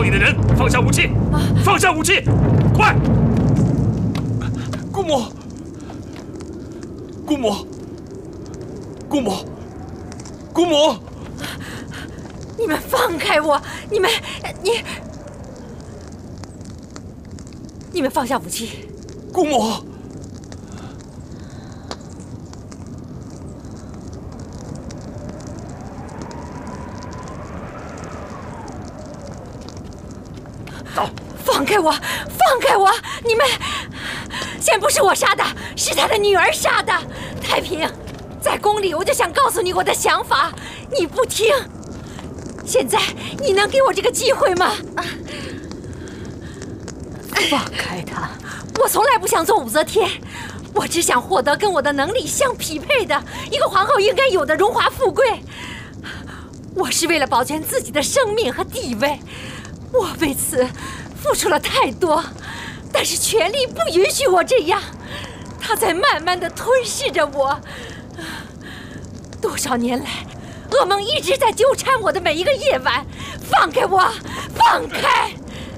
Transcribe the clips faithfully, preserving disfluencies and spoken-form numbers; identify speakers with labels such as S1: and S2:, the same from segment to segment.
S1: 里的人放下武器，放下武器，快！
S2: 姑母，姑母，姑母，姑母！
S3: 你们放开我！你们，你，你们放下武器！
S2: 姑母。
S3: 放开我！放开我！你们，先不是我杀的，是他的女儿杀的。太平，在宫里我就想告诉你我的想法，你不听。现在你能给我这个机会吗？
S4: 放开他！
S3: 我从来不想做武则天，我只想获得跟我的能力相匹配的一个皇后应该有的荣华富贵。我是为了保全自己的生命和地位，我为此 付出了太多，但是权力不允许我这样，它在慢慢的吞噬着我。多少年来，噩梦一直在纠缠我的每一个夜晚。放开我，放开！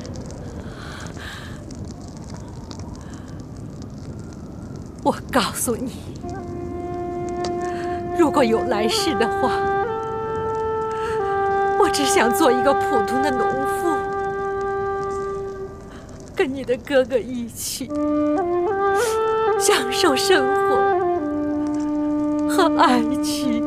S3: 我告诉你，如果有来世的话，我只想做一个普通的农妇， 跟你的哥哥一起享受生活和爱情。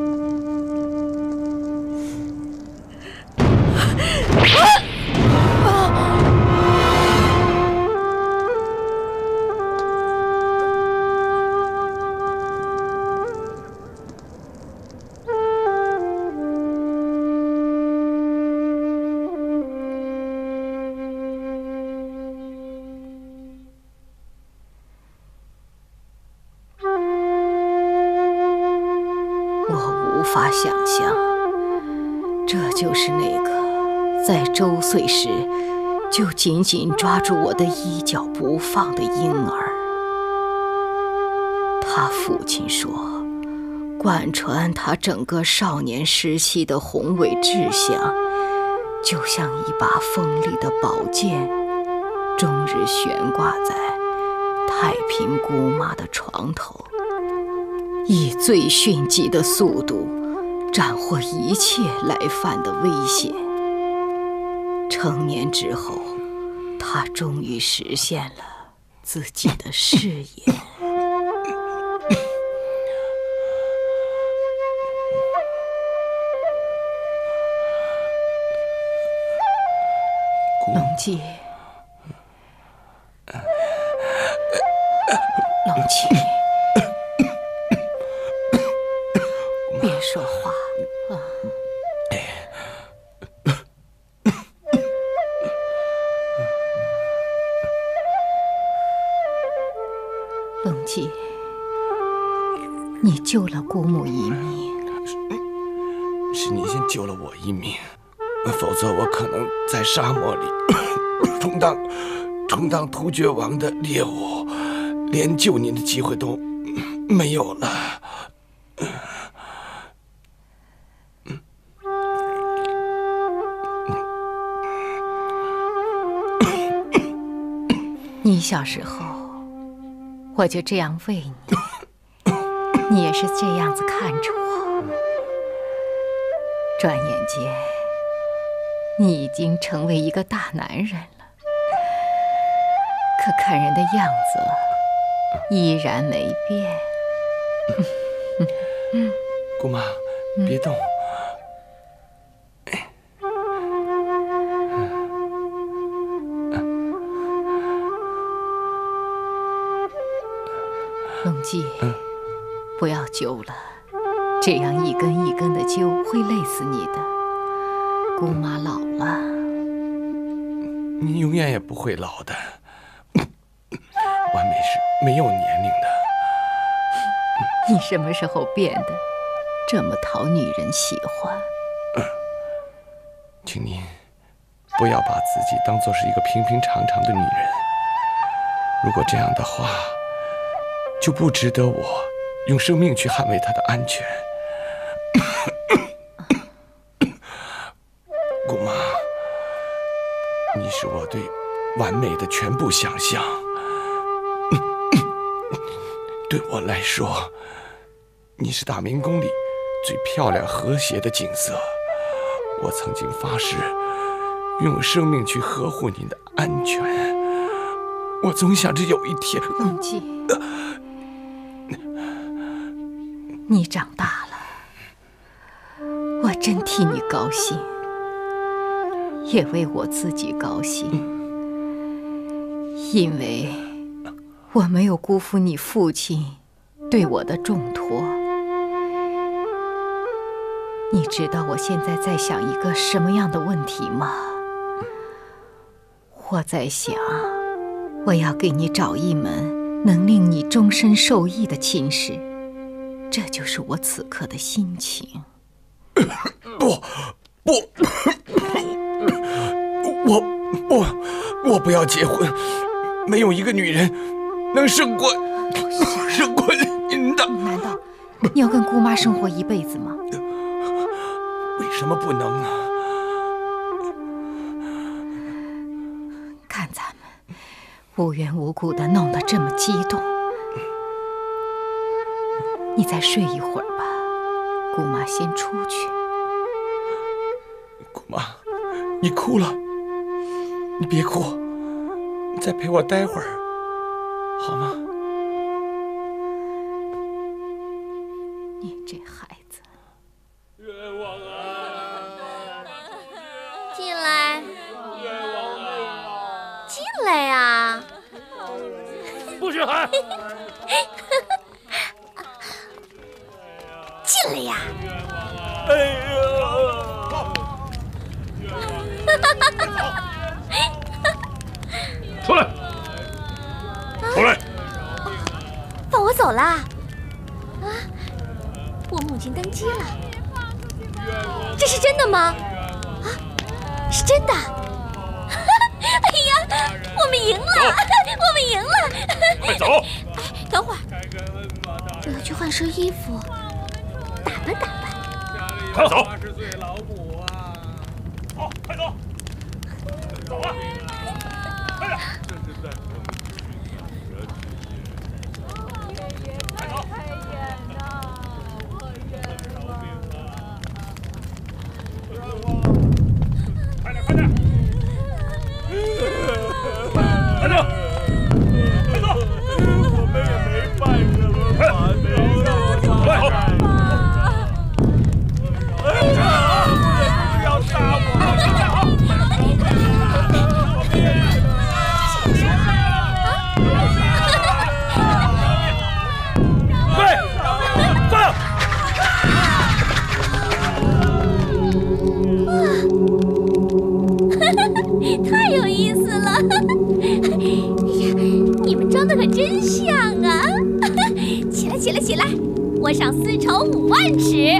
S4: 我无法想象，这就是那个在周岁时就紧紧抓住我的衣角不放的婴儿。他父亲说，贯穿他整个少年时期的宏伟志向，就像一把锋利的宝剑，终日悬挂在太平姑妈的床头，以最迅疾的速度斩获一切来犯的危险。成年之后，他终于实现了自己的誓言。冷静，冷静。 别说话啊！冷静，你救了姑母一命，
S2: 是你先救了我一命，否则我可能在沙漠里充当充当突厥王的猎物，连救你的机会都没有了。
S4: 你小时候，我就这样喂你，你也是这样子看着我。转眼间，你已经成为一个大男人了，可看人的样子依然没变。
S2: 姑妈，别动。
S4: 冷静，不要揪了，这样一根一根的揪会累死你的。姑妈老了，
S2: 你永远也不会老的。完美是没有年龄的。
S4: 你什么时候变得这么讨女人喜欢？
S2: 请您不要把自己当作是一个平平常常的女人。如果这样的话， 就不值得我用生命去捍卫她的安全。姑妈，你是我对完美的全部想象。对我来说，你是大明宫里最漂亮和谐的景色。我曾经发誓用生命去呵护您的安全。我总想着有一天，
S4: 梦姬，你长大了，我真替你高兴，也为我自己高兴，因为我没有辜负你父亲对我的重托。你知道我现在在想一个什么样的问题吗？我在想，我要给你找一门能令你终身受益的亲事，这就是我此刻的心情。
S2: 不，不，我我我不要结婚，没有一个女人能胜过胜过您的。
S4: 难道你要跟姑妈生活一辈子吗？
S2: 为什么不能呢？
S4: 看咱们无缘无故的弄得这么激动，你再睡一会儿吧，姑妈先出去。
S2: 姑妈，你哭了，你别哭，你再陪我待会儿，好吗？
S4: 你这孩子。
S1: 冤枉啊！
S3: 进来，
S1: 冤枉啊！
S3: 进来呀！
S1: 不许喊！
S3: 进来呀！
S1: 哎呀！出来！出来！
S3: 放我走啦！啊，我母亲登基了，这是真的吗？啊，是真的！哎呀，我们赢了！我们赢了！
S1: 快走！
S3: 哎，等会儿，我要去换身衣服，打扮打扮。
S1: 快走！好，快走！走啊！快点！快走！快点，快点！快走！快走！我们也没办什么法，没让我快走！不要杀我！对，放！
S3: 太有意思了！哎呀，你们装的可真像啊！起来，起来，起来！我赏丝绸五万尺。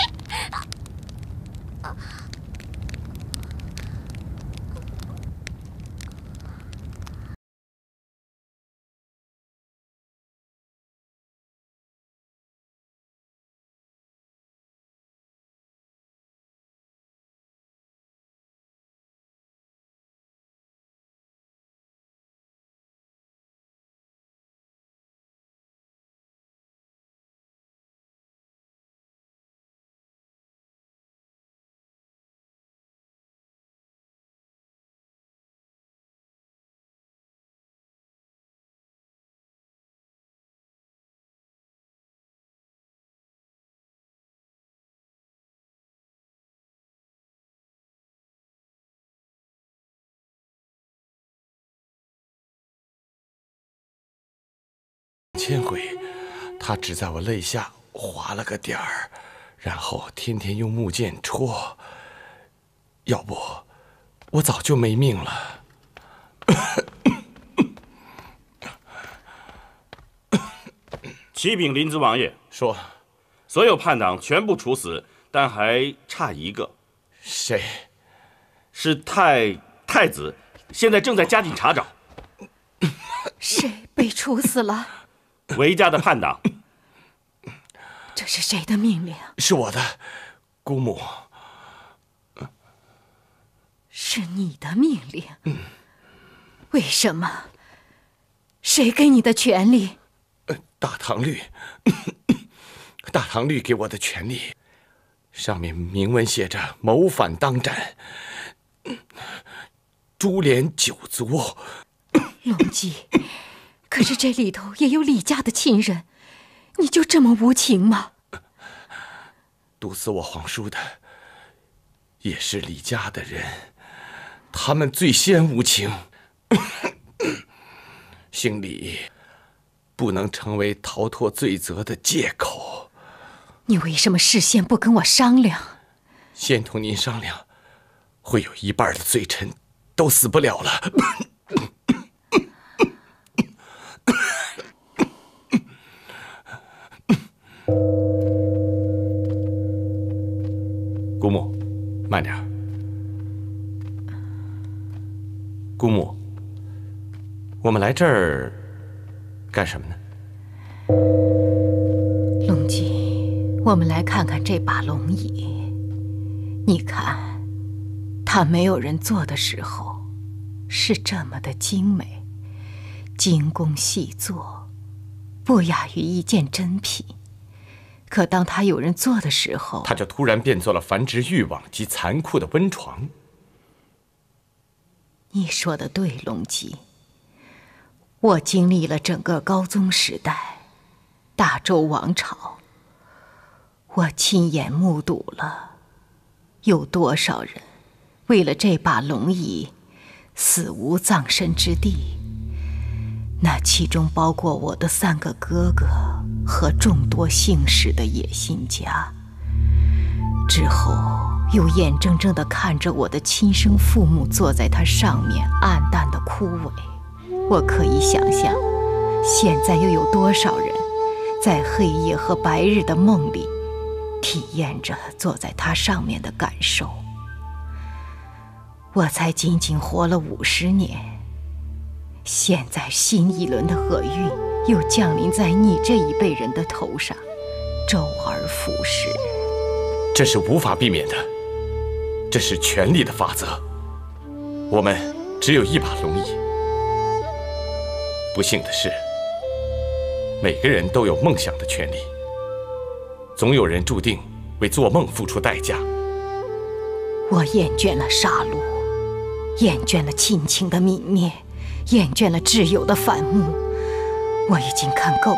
S2: 千回，他只在我肋下划了个点儿，然后天天用木剑戳。要不，我早就没命了。
S1: 启禀临淄王爷，
S2: 说，
S1: 所有叛党全部处死，但还差一个。
S2: 谁？
S1: 是太太子，现在正在加紧查找。
S4: 谁被处死了？
S1: 韦家的叛党。
S4: 这是谁的命令？
S2: 是我的，姑母。
S4: 是你的命令？
S2: 嗯。
S4: 为什么？谁给你的权利？
S2: 呃，大唐律，大唐律给我的权利，上面明文写着“谋反当斩，株连九族”。
S4: 龙基，可是这里头也有李家的亲人，你就这么无情吗？
S2: 毒死我皇叔的也是李家的人，他们最先无情。姓李，不能成为逃脱罪责的借口。
S4: 你为什么事先不跟我商量？
S2: 先同您商量，会有一半的罪臣都死不了了。姑母，慢点。姑母，我们来这儿干什么呢？
S4: 龙基，我们来看看这把龙椅。你看，它没有人坐的时候，是这么的精美，精工细作，不亚于一件珍品。可当它有人坐的时候，
S2: 它就突然变作了繁殖欲望及残酷的温床。
S4: 你说的对，龙基。我经历了整个高宗时代，大周王朝，我亲眼目睹了有多少人为了这把龙椅死无葬身之地。那其中包括我的三个哥哥和众多姓氏的野心家。之后又眼睁睁地看着我的亲生父母坐在它上面暗淡的枯萎。我可以想象，现在又有多少人在黑夜和白日的梦里体验着坐在它上面的感受。我才仅仅活了五十年，现在新一轮的厄运又降临在你这一辈人的头上，周而复始。
S2: 这是无法避免的，这是权力的法则。我们只有一把龙椅。不幸的是，每个人都有梦想的权利，总有人注定为做梦付出代价。
S4: 我厌倦了杀戮，厌倦了亲情的泯灭，厌倦了挚友的反目，我已经看够了。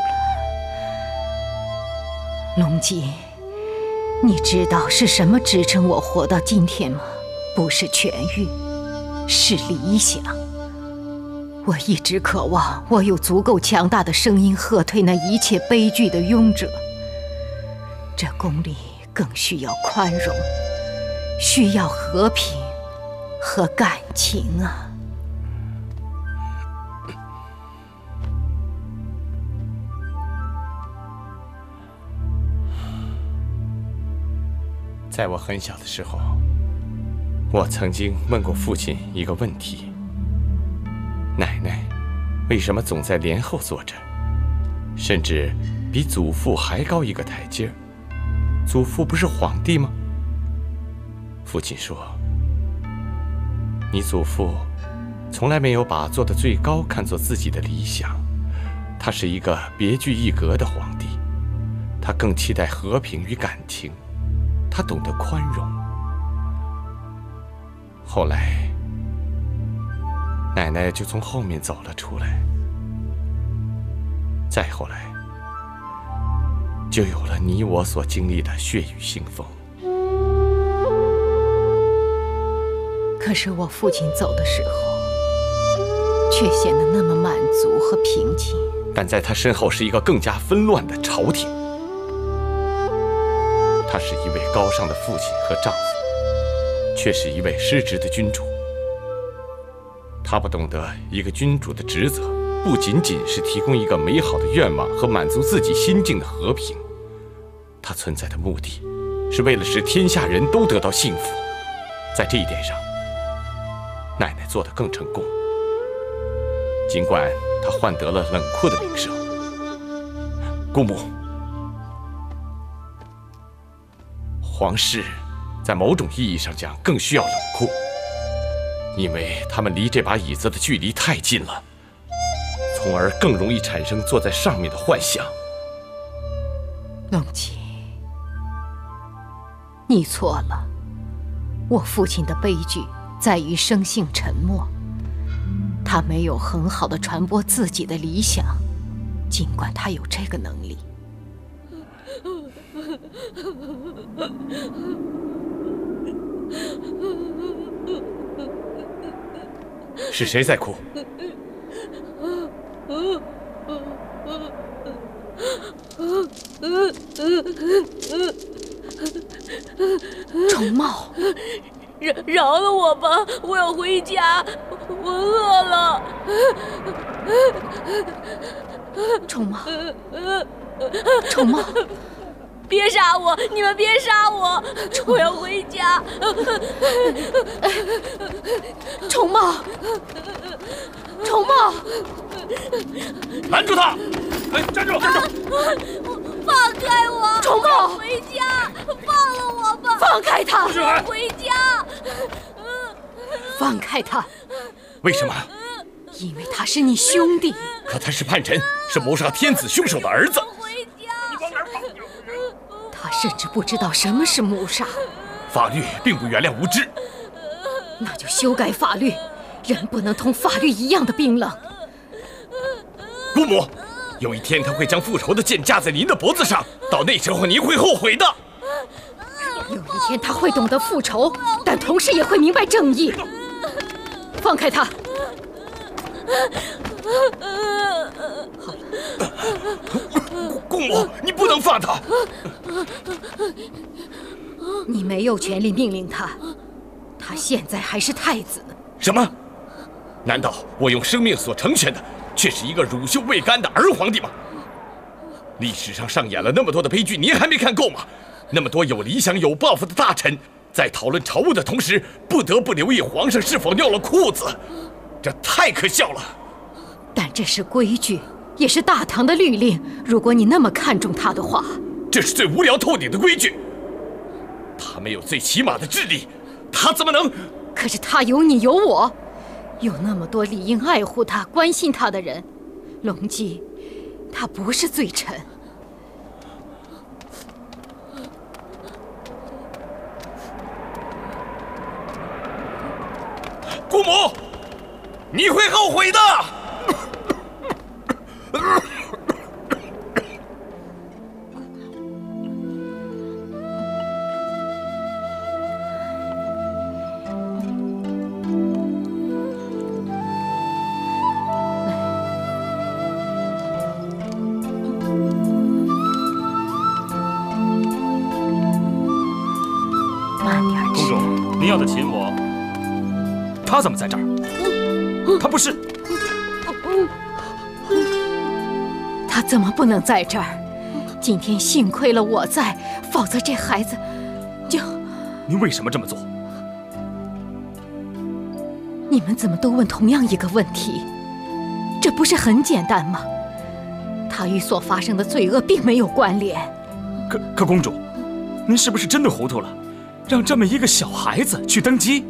S4: 龙基，你知道是什么支撑我活到今天吗？不是权欲，是理想。我一直渴望我有足够强大的声音喝退那一切悲剧的庸者。这宫里更需要宽容，需要和平和感情啊。
S2: 在我很小的时候，我曾经问过父亲一个问题：奶奶为什么总在帘后坐着，甚至比祖父还高一个台阶儿？祖父不是皇帝吗？父亲说：你祖父从来没有把坐得最高看作自己的理想，他是一个别具一格的皇帝，他更期待和平与感情，他懂得宽容。后来奶奶就从后面走了出来，再后来就有了你我所经历的血雨腥风。
S4: 可是我父亲走的时候，却显得那么满足和平静。
S2: 但在他身后是一个更加纷乱的朝廷。他是一位高尚的父亲和丈夫，却是一位失职的君主。他不懂得一个君主的职责，不仅仅是提供一个美好的愿望和满足自己心境的和平，他存在的目的，是为了使天下人都得到幸福。在这一点上，奶奶做得更成功。尽管她换得了冷酷的名声。姑母，皇室在某种意义上讲更需要冷酷， 因为它们离这把椅子的距离太近了，从而更容易产生坐在上面的幻想。
S4: 龙吉，你错了。我父亲的悲剧在于生性沉默，他没有很好的传播自己的理想，尽管他有这个能力。
S2: 是谁在哭？
S4: 虫茂，
S5: 饶饶了我吧，我要回家，我饿了。
S4: 虫茂，虫茂，
S5: 别杀我！你们别杀我！我要回家。
S4: 虫茂，虫茂，
S1: 拦住他！哎，站住！站住！
S5: 放开我！
S4: 虫茂，
S5: 回家！放了我吧！
S4: 放开他！
S1: 不许喊！
S5: 回家！
S4: 放开他！
S2: 为什么？
S4: 因为他是你兄弟。
S2: 可他是叛臣，是谋杀天子凶手的儿子。
S5: 回家！
S1: 你往哪儿跑？
S4: 他甚至不知道什么是谋杀。
S2: 法律并不原谅无知。
S4: 那就修改法律，人不能同法律一样的冰冷。
S2: 姑母，有一天他会将复仇的剑架在您的脖子上，到那时候您会后悔的。
S4: 有一天他会懂得复仇，但同时也会明白正义。放开他！好了，
S2: 姑母，你不能放他。
S4: 你没有权利命令他，他现在还是太子。
S2: 什么？难道我用生命所成全的，却是一个乳臭未干的儿皇帝吗？历史上上演了那么多的悲剧，您还没看够吗？那么多有理想有抱负的大臣，在讨论朝务的同时，不得不留意皇上是否尿了裤子，这太可笑了。
S4: 但这是规矩，也是大唐的律令。如果你那么看重他的话，
S2: 这是最无聊透顶的规矩。他没有最起码的智力，他怎么能？
S4: 可是他有你有我，有那么多理应爱护他、关心他的人。龙基，他不是罪臣。
S2: 姑母，你会后悔的。
S4: 慢点吃。
S1: 公主，您要的琴我。他怎么在这儿？他不是。
S4: 他怎么不能在这儿？今天幸亏了我在，否则这孩子就……
S1: 您为什么这么做？
S4: 你们怎么都问同样一个问题？这不是很简单吗？他与所发生的罪恶并没有关联。
S1: 可可公主，您是不是真的糊涂了？让这么一个小孩子去登基？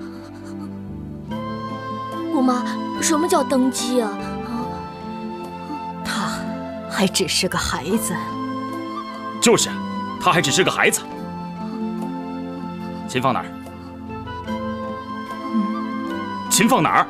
S5: 姑妈，什么叫登基啊？
S4: 他还只是个孩子。
S1: 就是，他还只是个孩子。琴放哪儿？
S4: 嗯，
S1: 琴放哪儿？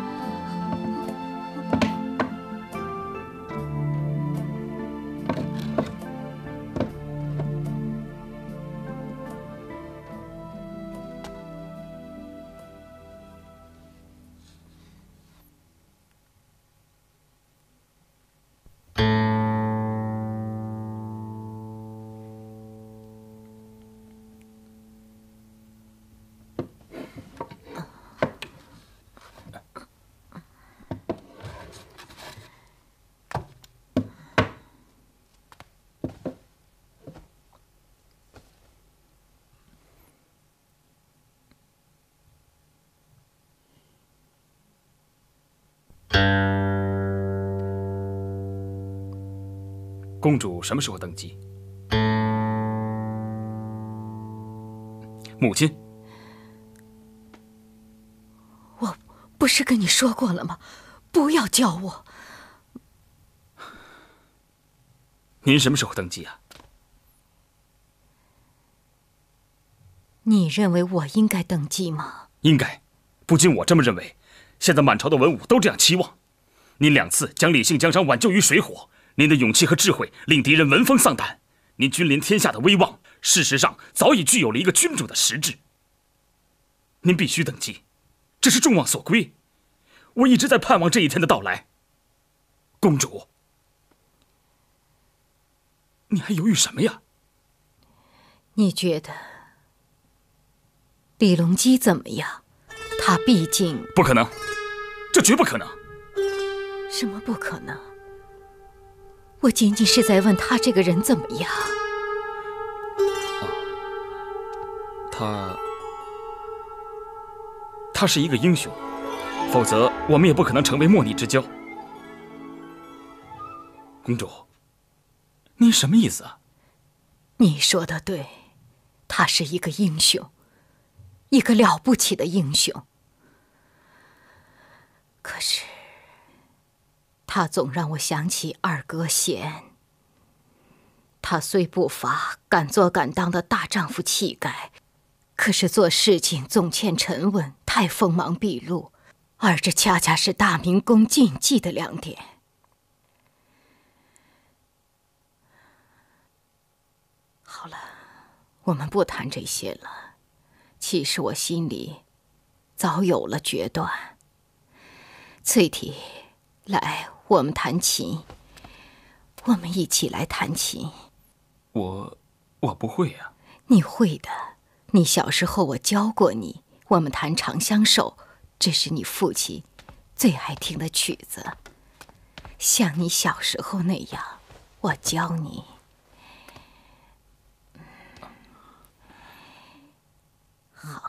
S1: 公主什么时候登基？母亲，
S4: 我不是跟你说过了吗？不要叫我。
S6: 您什么时候登基啊？
S4: 你认为我应该登基吗？
S6: 应该，不仅我这么认为，现在满朝的文武都这样期望。您两次将李姓江山挽救于水火，您的勇气和智慧令敌人闻风丧胆，您君临天下的威望，事实上早已具有了一个君主的实质。您必须登基，这是众望所归。我一直在盼望这一天的到来。公主，你还犹豫什么呀？
S4: 你觉得李隆基怎么样？他毕竟……
S6: 不可能，这绝不可能。
S4: 什么不可能？我仅仅是在问他这个人怎么样。
S6: 啊，他……他是一个英雄，否则我们也不可能成为莫逆之交。公主，您什么意思啊？
S4: 你说的对，他是一个英雄，一个了不起的英雄。可是，他总让我想起二哥贤。他虽不乏敢做敢当的大丈夫气概，可是做事情总欠沉稳，太锋芒毕露，而这恰恰是大明宫禁忌的两点。好了，我们不谈这些了。其实我心里早有了决断。翠缇，来，我们弹琴。我们一起来弹琴。
S6: 我……我不会呀。
S4: 你会的，你小时候我教过你。我们弹《长相守》，这是你父亲最爱听的曲子。像你小时候那样，我教你。好。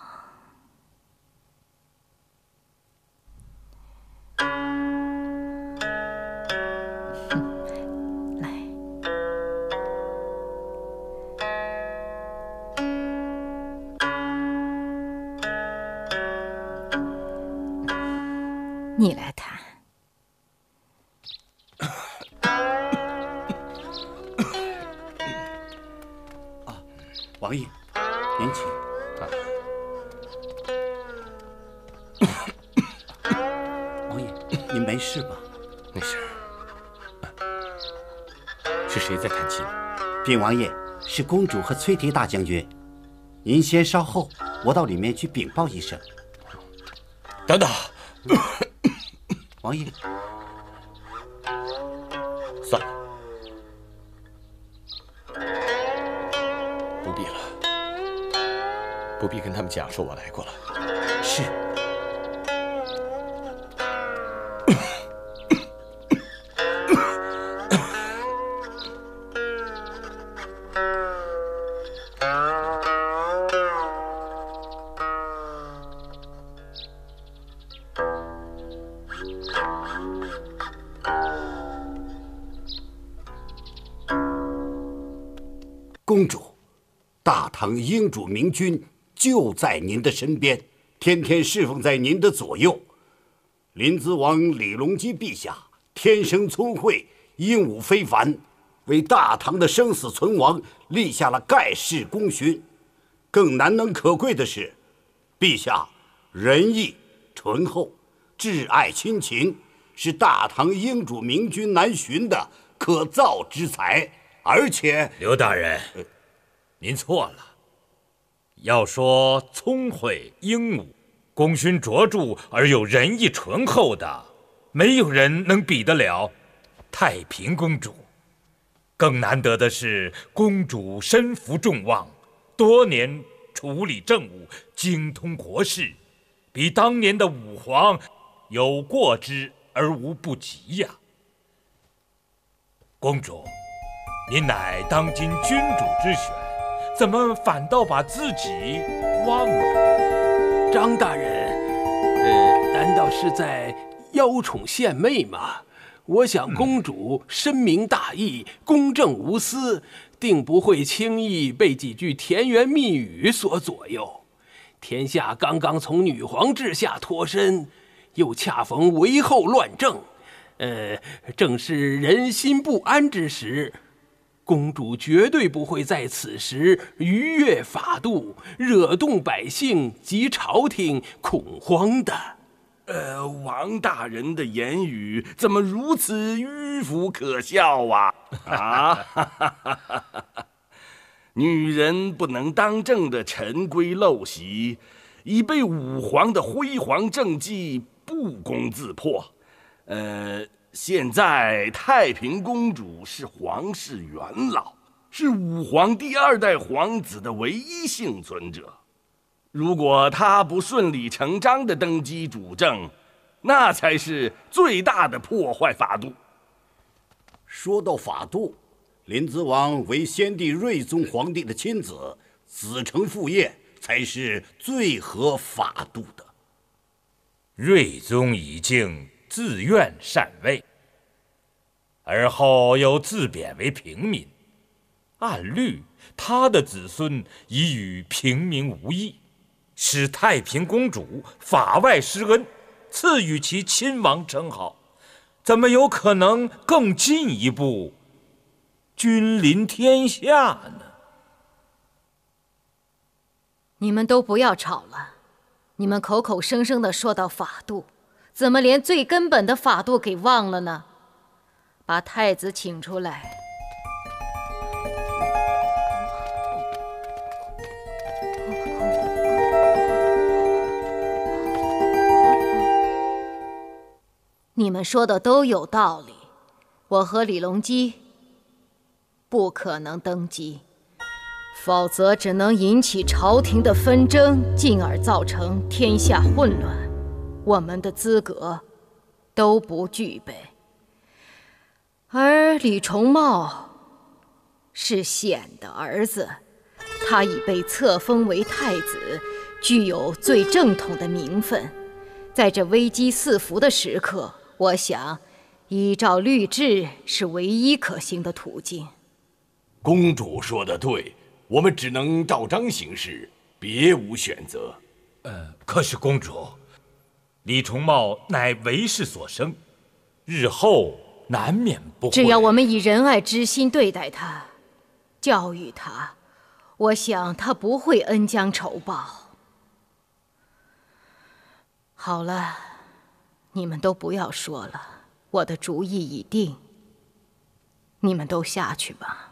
S4: 你来弹。
S7: 啊，王爷，您请。啊、王爷，您没事吧？
S2: 没事。是谁在弹琴？
S7: 禀王爷，是公主和崔提大将军。您先稍后，我到里面去禀报一声。
S2: 等等。
S7: 王爷，
S2: 算了，不必了，不必跟他们讲说我来过了。
S7: 是。公主，大唐英主明君就在您的身边，天天侍奉在您的左右。临淄王李隆基陛下天生聪慧，英武非凡，为大唐的生死存亡立下了盖世功勋。更难能可贵的是，陛下仁义醇厚，挚爱亲情，是大唐英主明君难寻的可造之才。而且，
S1: 刘大人，您错了。要说聪慧英武、功勋卓著而又仁义醇厚的，没有人能比得了太平公主。更难得的是，公主身负众望，多年处理政务，精通国事，比当年的武皇有过之而无不及呀。公主，您乃当今君主之选，怎么反倒把自己忘了？
S8: 张大人，呃，难道是在邀宠献媚吗？我想公主深明大义，公正无私，定不会轻易被几句甜言蜜语所左右。天下刚刚从女皇治下脱身， 又恰逢韦后乱政，呃，正是人心不安之时。公主绝对不会在此时逾越法度，惹动百姓及朝廷恐慌的。
S2: 呃，王大人的言语怎么如此迂腐可笑啊！啊，女人不能当政的陈规陋习，已被武皇的辉煌政绩不攻自破。呃。现在太平公主是皇室元老，是武皇第二代皇子的唯一幸存者。如果她不顺理成章地登基主政，那才是最大的破坏法度。
S7: 说到法度，临淄王为先帝睿宗皇帝的亲子，子承父业，才是最合法度的。
S1: 睿宗已经自愿禅位，而后又自贬为平民。按律，他的子孙已与平民无异，使太平公主法外施恩，赐予其亲王称号，怎么有可能更进一步，君临天下呢？
S4: 你们都不要吵了，你们口口声声地说到法度，怎么连最根本的法度给忘了呢？把太子请出来。你们说的都有道理，我和李隆基不可能登基，否则只能引起朝廷的纷争，进而造成天下混乱。我们的资格都不具备。而李重茂是显的儿子，他已被册封为太子，具有最正统的名分。在这危机四伏的时刻，我想依照律制是唯一可行的途径。
S2: 公主说得对，我们只能照章行事，别无选择。
S1: 呃，可是公主，李重茂乃为氏所生，日后难免不会。
S4: 只要我们以仁爱之心对待他，教育他，我想他不会恩将仇报。好了，你们都不要说了，我的主意已定，你们都下去吧。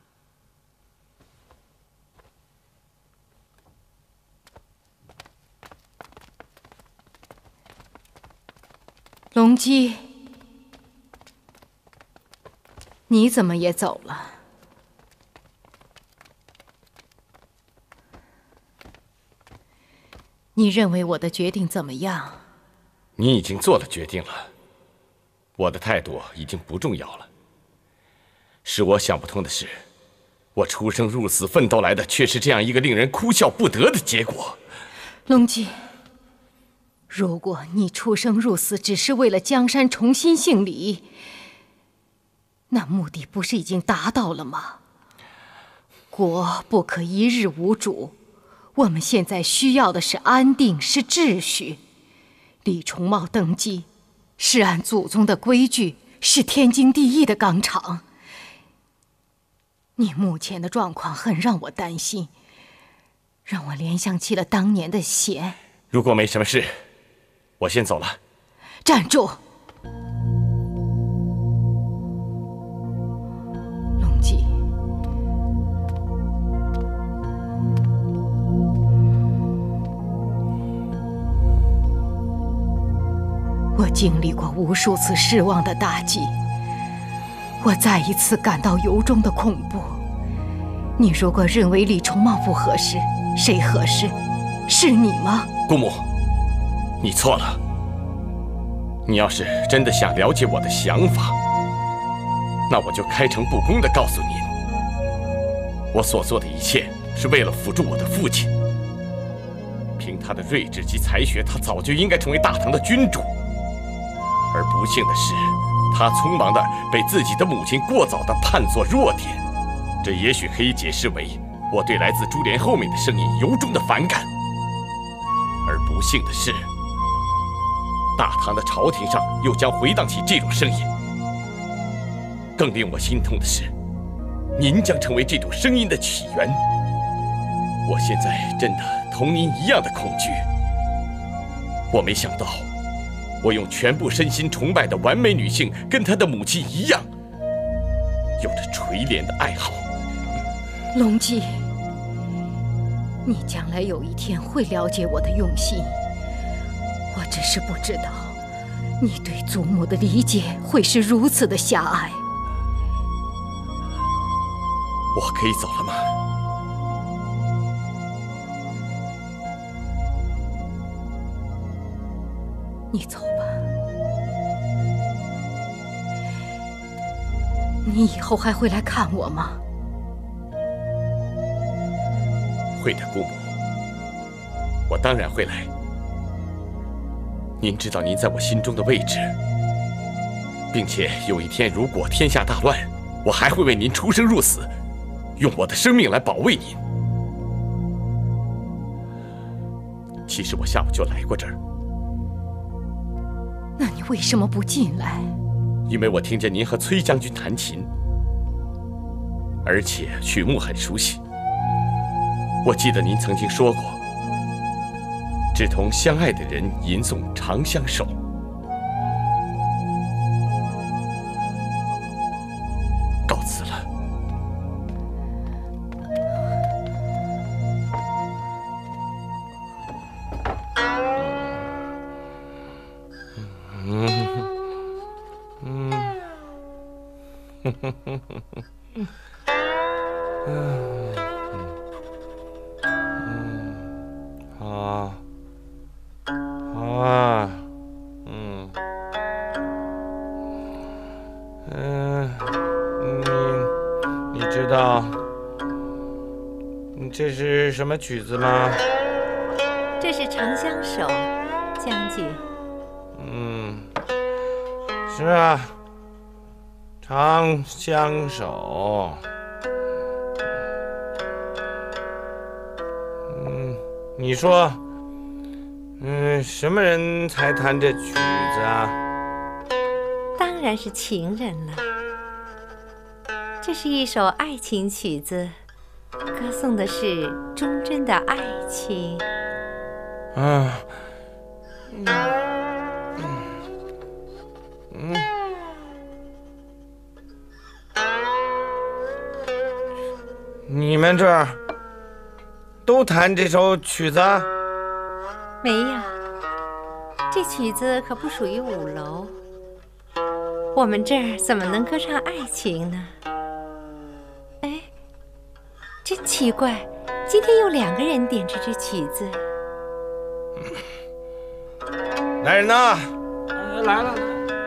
S4: 隆基，你怎么也走了？你认为我的决定怎么样？
S2: 你已经做了决定了，我的态度已经不重要了。使我想不通的是，我出生入死奋斗来的，却是这样一个令人哭笑不得的结果。
S4: 隆基，如果你出生入死只是为了江山重新姓李，那目的不是已经达到了吗？国不可一日无主，我们现在需要的是安定，是秩序。李重茂登基，是按祖宗的规矩，是天经地义的纲常。你目前的状况很让我担心，让我联想起了当年的贤。
S2: 如果没什么事，我先走了。
S4: 站住！隆基，我经历过无数次失望的打击，我再一次感到由衷的恐怖。你如果认为李重茂不合适，谁合适？是你吗？
S2: 姑母，你错了。你要是真的想了解我的想法，那我就开诚布公地告诉您，我所做的一切是为了辅助我的父亲。凭他的睿智及才学，他早就应该成为大唐的君主。而不幸的是，他匆忙地被自己的母亲过早地判作弱点。这也许可以解释为我对来自珠帘后面的声音由衷的反感。而不幸的是， 大唐的朝廷上又将回荡起这种声音。更令我心痛的是，您将成为这种声音的起源。我现在真的同您一样的恐惧。我没想到，我用全部身心崇拜的完美女性，跟她的母亲一样，有着垂怜的爱好。
S4: 龙基，你将来有一天会了解我的用心。我只是不知道，你对祖母的理解会是如此的狭隘。
S2: 我可以走了吗？
S4: 你走吧。你以后还会来看我吗？
S2: 会的，姑母，我当然会来。您知道您在我心中的位置，并且有一天如果天下大乱，我还会为您出生入死，用我的生命来保卫您。其实我下午就来过这儿。
S4: 那你为什么不进来？
S2: 因为我听见您和崔将军弹琴，而且曲目很熟悉。我记得您曾经说过，只同相爱的人吟诵《长相守》。告辞了。嗯嗯哼哼哼哼嗯嗯好好啊嗯嗯你你知道这是什么曲子吗？
S3: 这是《长相守》，将军。
S2: 嗯，是啊，长相守。嗯，你说，嗯，什么人才弹这曲子啊？
S3: 当然是情人了。这是一首爱情曲子，歌颂的是忠贞的爱情。
S2: 啊，嗯嗯。你们这儿都弹这首曲子？
S3: 没有，这曲子可不属于五楼。我们这儿怎么能歌唱爱情呢？哎，真奇怪，今天有两个人点这支曲子。
S2: 来人呐！
S9: 呃、来了。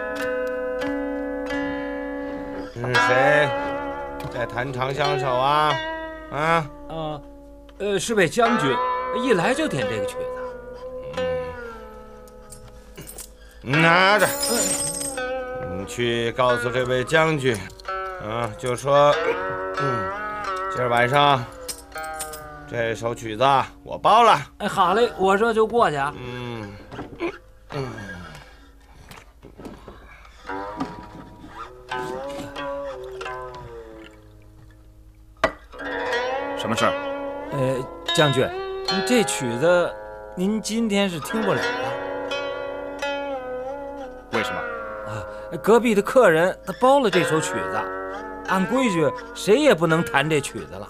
S2: 是谁在弹《长相守》啊？啊？
S9: 呃，呃，是位将军，一来就点这个曲子。
S2: 嗯，拿着，你去告诉这位将军，啊，就说，嗯，今儿晚上这首曲子我包了。
S9: 哎，好嘞，我这就过去啊。
S2: 嗯嗯。
S6: 什么事儿？
S9: 呃，将军，这曲子您今天是听不了了。
S6: 为什么？
S9: 啊，隔壁的客人他包了这首曲子，按规矩谁也不能弹这曲子了。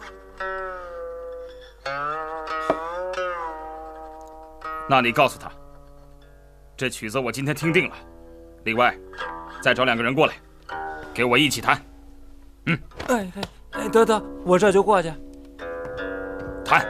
S6: 那你告诉他，这曲子我今天听定了。另外，再找两个人过来，给我一起弹。嗯。
S9: 哎哎哎，得得，我这就过去。
S6: 弹。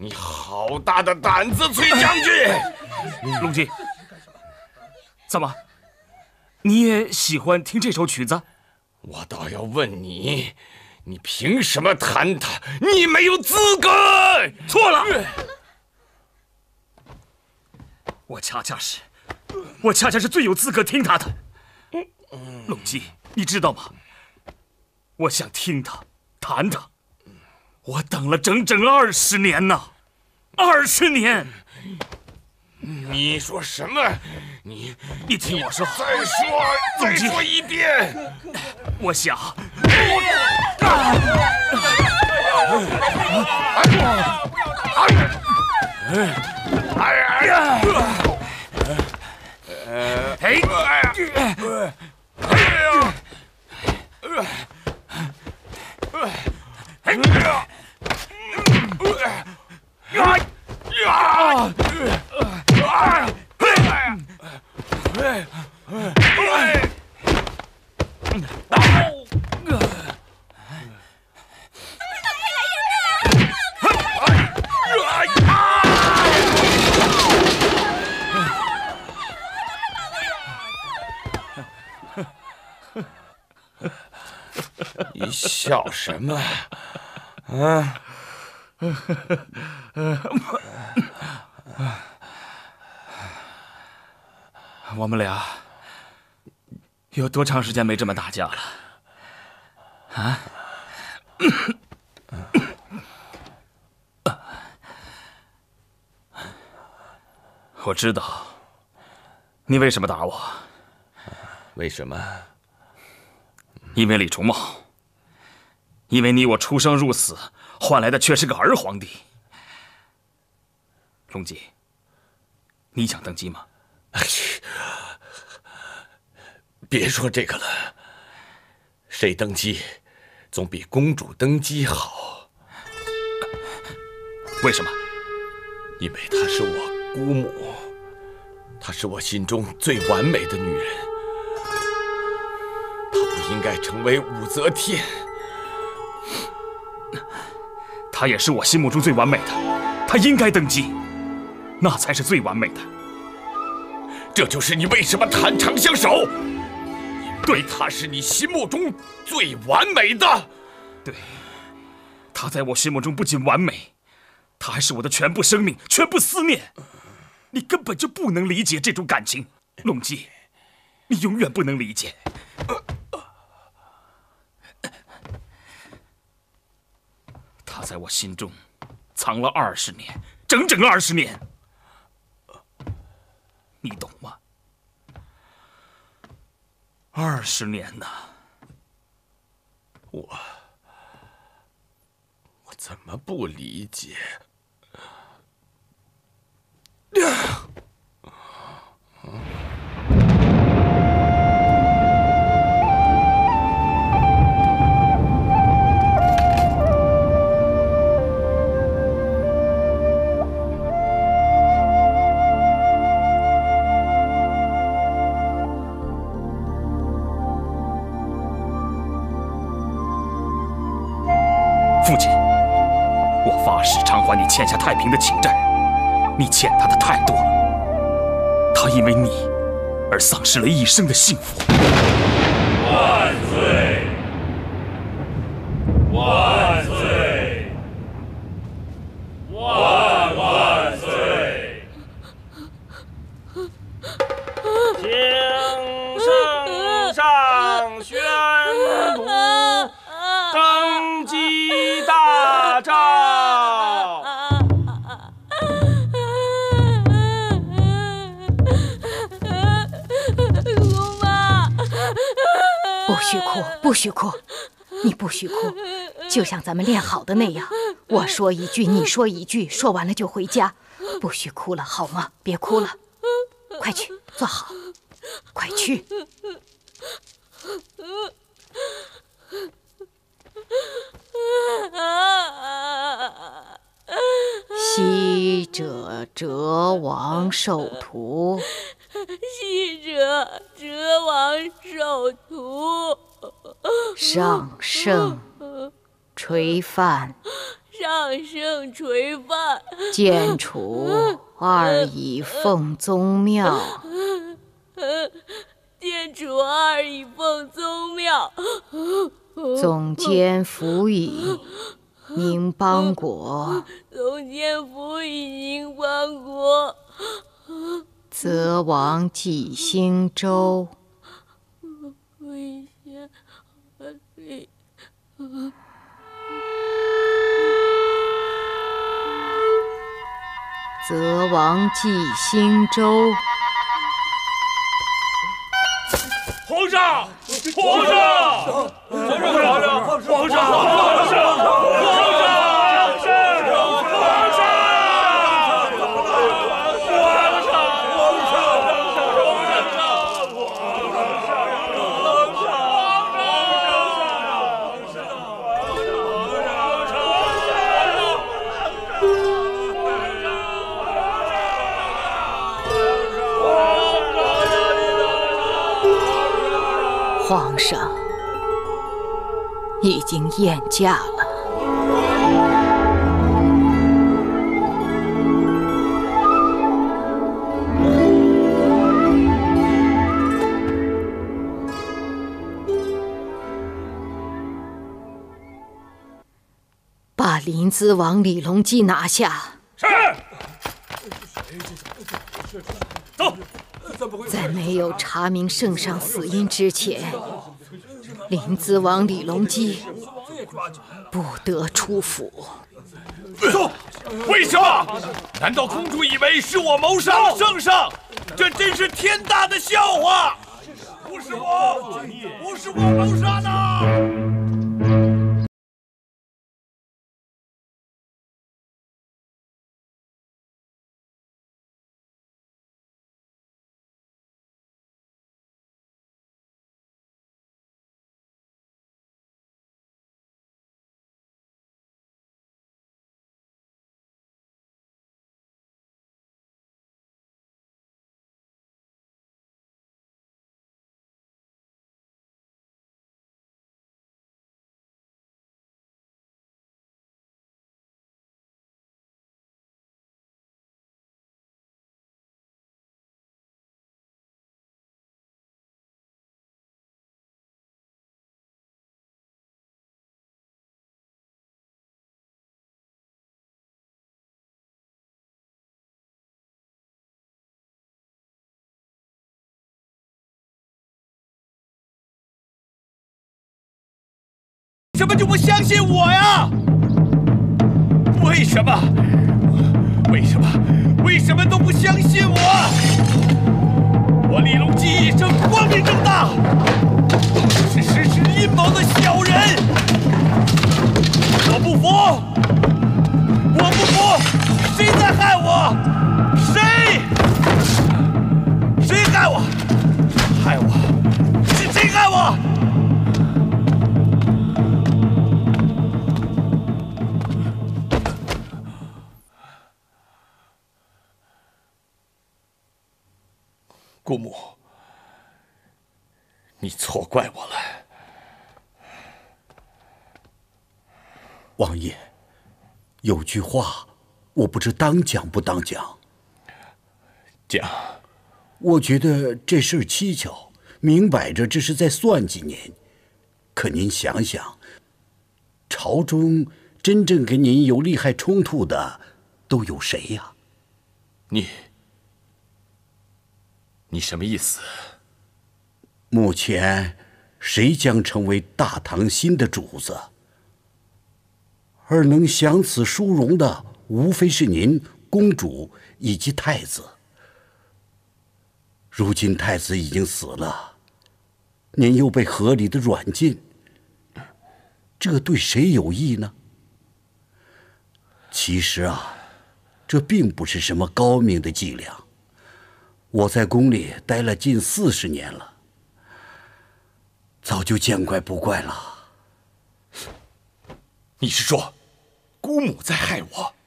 S2: 你好大的胆子，崔将军！
S6: 龙基，怎么？你也喜欢听这首曲子？
S2: 我倒要问你，你凭什么弹它？你没有资格！
S6: 错了，我恰恰是，我恰恰是最有资格听它的。龙基，你知道吗？我想听它，弹它，我等了整整二十年呢，二十年。
S2: 你说什么？你
S6: 你听我说，
S2: 再说再说一遍。
S6: 我想，
S2: 哎呀！
S6: 哎！
S2: 你笑什么？啊？
S6: 我们俩有多长时间没这么打架了？啊？我知道你为什么打我。
S2: 为什么？
S6: 因为李重茂，因为你我出生入死，换来的却是个儿皇帝。龙基，你想登基吗？
S2: 别说这个了，谁登基，总比公主登基好。
S6: 为什么？
S2: 因为她是我姑母，她是我心中最完美的女人。应该成为武则天，
S6: 她也是我心目中最完美的，她应该登基，那才是最完美的。
S2: 这就是你为什么弹长相守，对，她是你心目中最完美的。
S6: 对，她在我心目中不仅完美，她还是我的全部生命，全部思念。你根本就不能理解这种感情，龙基，你永远不能理解。他在我心中藏了二十年，整整二十年，你懂吗？二十年呐！
S2: 我我怎么不理解？
S6: 父亲，我发誓偿还你欠下太平的情债，你欠他的太多了。他因为你而丧失了一生的幸福。
S1: 万岁！万岁！万万岁！
S9: 请圣上宣布登基大诏。
S5: 姑妈，
S4: 不许哭，不许哭，你不许哭，就像咱们练好的那样，我说一句，你说一句，说完了就回家，不许哭了，好吗？别哭了，快去坐好，快去。昔者哲王受徒，
S5: 昔者哲王受徒，
S4: 上圣垂范，
S5: 上圣垂范。
S4: 剑楚二已奉宗庙。
S5: 剑楚二已奉宗庙。
S4: 总监辅以宁邦国。
S5: 总监辅以宁邦国。
S4: 则王纪兴州。
S5: 魏县李。
S4: 则王纪兴州。
S6: 皇上，皇上，皇上，皇上，皇上，皇上，皇上。
S4: 皇上已经宴驾了。把临淄王李隆基拿下。
S6: 是。走。
S4: 在没有查明圣上死因之前，临淄王李隆基不得出府。
S1: 走！为什么？难道公主以为是我谋杀了圣上？这真是天大的笑话！不是我，不是我谋杀的。为什么就不相信我呀？为什么？为什么？为什么都不相信我？我李隆基一生光明正大，是实施阴谋的小人。我不服！我不服！谁在害我？谁？谁害我？害我？是谁害我？姑母，你错怪我了。
S7: 王爷，有句话，我不知当讲不当讲。
S1: 讲。
S7: 我觉得这事儿蹊跷，明摆着这是在算计您。可您想想，朝中真正跟您有利害冲突的，都有谁呀？
S1: 你。你什么意思？
S7: 目前，谁将成为大唐新的主子？而能享此殊荣的，无非是您、公主以及太子。如今太子已经死了，您又被合理的软禁，这对谁有益呢？其实啊，这并不是什么高明的伎俩。我在宫里待了近四十年了，早就见怪不怪了。
S1: 你是说，姑母在害我？